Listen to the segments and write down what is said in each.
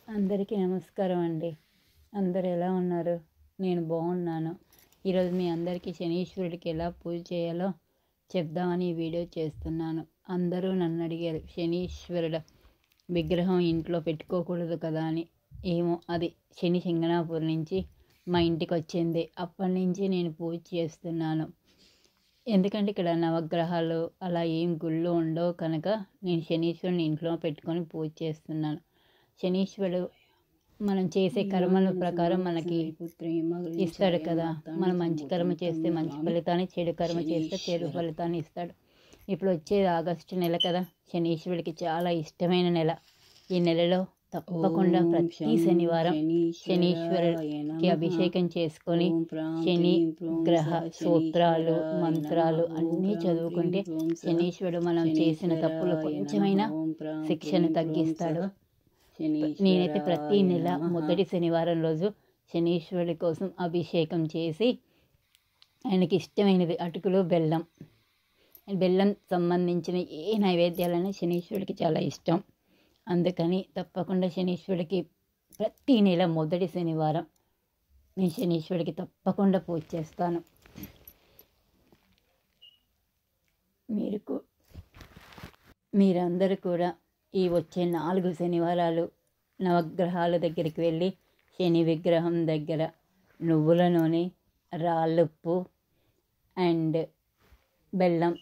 అందరికీ నమస్కారం అండి. అందరూ ఎలా ఉన్నారు? నేను బాగున్నాను. ఈరోజు మీ అందరికీ శనీశ్వరుడికి ఎలా పూజ చేయాలో చెప్దామని ఈ వీడియో చేస్తున్నాను. అందరూ నన్ను అడిగారు, శనీశ్వరుడ విగ్రహం ఇంట్లో పెట్టుకోకూడదు కదా అని. ఏమో, అది శని సింగనాపూర్ నుంచి మా ఇంటికి వచ్చింది. అప్పటి నుంచి నేను పూజ చేస్తున్నాను. ఎందుకంటే ఇక్కడ నవగ్రహాలు అలా ఏం గుళ్ళు ఉండవు కనుక నేను శనీశ్వరుని ఇంట్లో పెట్టుకొని పూజ చేస్తున్నాను. శనీశ్వరుడు మనం చేసే కర్మల ప్రకారం మనకి ఇస్తాడు కదా. మనం మంచి కర్మ చేస్తే మంచి ఫలితాన్ని, చెడు కర్మ చేస్తే చెడు ఫలితాన్ని ఇస్తాడు. ఇప్పుడు వచ్చేది ఆగస్టు నెల కదా, శనీశ్వరుడికి చాలా ఇష్టమైన నెల. ఈ నెలలో తప్పకుండా ప్రతి శనివారం శనీశ్వరుడికి అభిషేకం చేసుకొని శని గ్రహ సూత్రాలు మంత్రాలు అన్నీ చదువుకుంటే శనీశ్వరుడు మనం చేసిన తప్పులు కొంచెమైనా శిక్షను తగ్గిస్తాడు. నేనైతే ప్రతి నెల మొదటి శనివారం రోజు శనీశ్వరుడి కోసం అభిషేకం చేసి ఆయనకి ఇష్టమైనది అటుకులు బెల్లం సంబంధించిన ఏ నైవేద్యాలైనా శనీశ్వరుడికి చాలా ఇష్టం. అందుకని తప్పకుండా శనీశ్వరుడికి ప్రతి నెల మొదటి శనివారం నేను శనీశ్వరుడికి తప్పకుండా పూజ చేస్తాను. మీరందరూ కూడా ఈ వచ్చే 4 శనివారాలు నవగ్రహాల దగ్గరికి వెళ్ళి శని విగ్రహం దగ్గర నువ్వుల నూనె, రాళ్ళుప్పు అండ్ బెల్లం,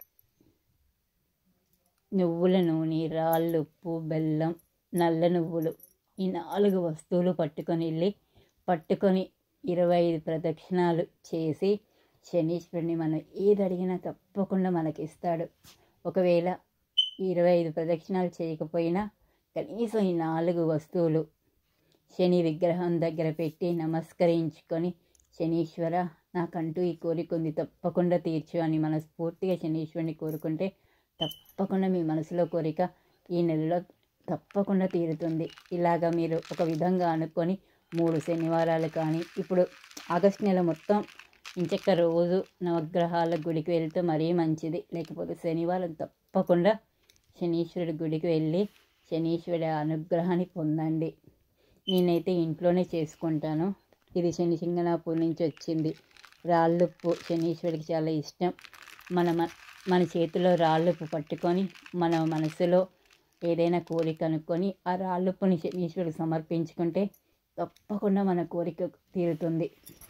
నువ్వుల నూనె, రాళ్ళుప్పు, బెల్లం, నల్ల నువ్వులు, ఈ 4 వస్తువులు పట్టుకొని 25 ప్రదక్షిణాలు చేసి శనీశ్వరుని మనం ఏది అడిగినా తప్పకుండా మనకి ఇస్తాడు. ఒకవేళ 25 ప్రదక్షిణాలు చేయకపోయినా కనీసం ఈ 4 వస్తువులు శని విగ్రహం దగ్గర పెట్టి నమస్కరించుకొని, శనీశ్వర నాకంటూ ఈ కోరిక ఉంది తప్పకుండా తీర్చు అని మనస్ఫూర్తిగా శనీశ్వరుని కోరుకుంటే తప్పకుండా మీ మనసులో కోరిక ఈ నెలలో తప్పకుండా తీరుతుంది. ఇలాగా మీరు ఒక విధంగా అనుకొని 3 శనివారాలు కానీ, ఇప్పుడు ఆగస్టు నెల మొత్తం ఇంచక్క రోజు నవగ్రహాల గుడికి వెళ్తే మరీ మంచిది. లేకపోతే శనివారం తప్పకుండా శనీశ్వరుడి గుడికి వెళ్ళి శనీశ్వరుడి అనుగ్రహాన్ని పొందండి. నేనైతే ఇంట్లోనే చేసుకుంటాను. ఇది శని సింగనాపూర్ నుంచి వచ్చింది. రాళ్ళుప్పు శనీశ్వరుడికి చాలా ఇష్టం. మన చేతిలో రాళ్ళుప్పు పట్టుకొని మన మనసులో ఏదైనా కోరిక అనుకొని ఆ రాళ్ళుప్పుని శనీశ్వరుడికి సమర్పించుకుంటే తప్పకుండా మన కోరిక తీరుతుంది.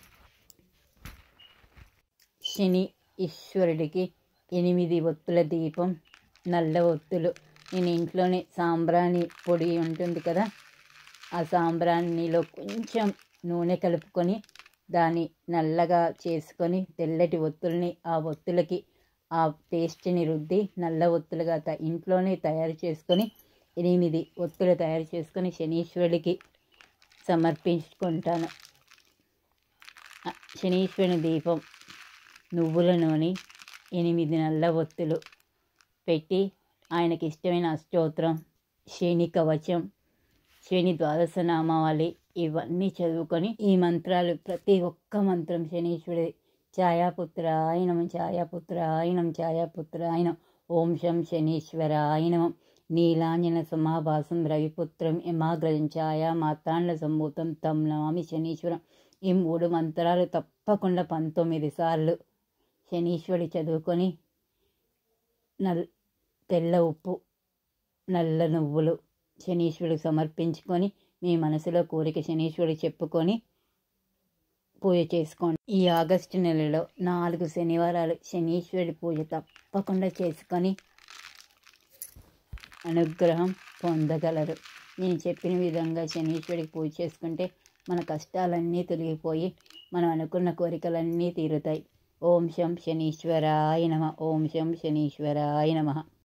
శని ఈశ్వరుడికి 8 ఒత్తుల దీపం, నల్ల ఒత్తులు. నేను ఇంట్లోనే సాంబ్రాణి పొడి ఉంటుంది కదా, ఆ సాంబ్రాణిలో కొంచెం నూనె కలుపుకొని దాన్ని నల్లగా చేసుకొని తెల్లటి ఒత్తుల్ని ఆ ఒత్తులకి ఆ పేస్ట్ని రుద్ది నల్ల ఒత్తులుగా ఇంట్లోనే తయారు చేసుకొని 8 ఒత్తులు తయారు చేసుకొని శనీశ్వరుడికి సమర్పించుకుంటాను. శనీశ్వరుని దీపం, నువ్వుల నూనె, 8 నల్ల ఒత్తులు పెట్టి ఆయనకి ఇష్టమైన అష్టోత్తరం, శని కవచం, శని ద్వాదశ నామావళి ఇవన్నీ చదువుకొని ఈ మంత్రాలు ప్రతి ఒక్క మంత్రం శనీశ్వరుడి ఛాయాపుత్రాయ నమః, ఛాయాపుత్రాయ నమః, ఛాయాపుత్రాయ నమః, ఓం శం శనీశ్వరాయ నమః, నీలాంజన సమాభాసం రవిపుత్రం యమాగ్రజం ఛాయా మార్తాండ సంభూతం తం నమామి శనీశ్వరం. ఈ 3 మంత్రాలు తప్పకుండా 19 సార్లు శనీశ్వరుడి చదువుకొని తెల్ల ఉప్పు, నల్ల నువ్వులు శనీశ్వరుడికి సమర్పించుకొని మీ మనసులో కోరిక శనీశ్వరుడికి చెప్పుకొని పూజ చేసుకోండి. ఈ ఆగస్టు నెలలో 4 శనివారాలు శనీశ్వరుడి పూజ తప్పకుండా చేసుకొని అనుగ్రహం పొందగలరు. నేను చెప్పిన విధంగా శనీశ్వరుడికి పూజ చేసుకుంటే మన కష్టాలన్నీ తొలగిపోయి మనం అనుకున్న కోరికలన్నీ తీరుతాయి. ఓం శం శనీశ్వరాయ నమః, ఓం శం శనీశ్వరాయ నమః.